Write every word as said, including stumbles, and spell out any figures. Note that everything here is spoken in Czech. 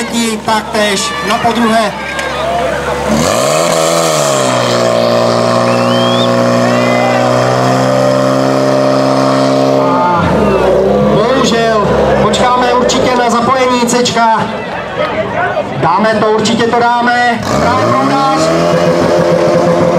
třetí, taktéž na podruhé. Bohužel, počkáme určitě na zapojení Cčka. Dáme to, určitě to dáme. Právě proudář.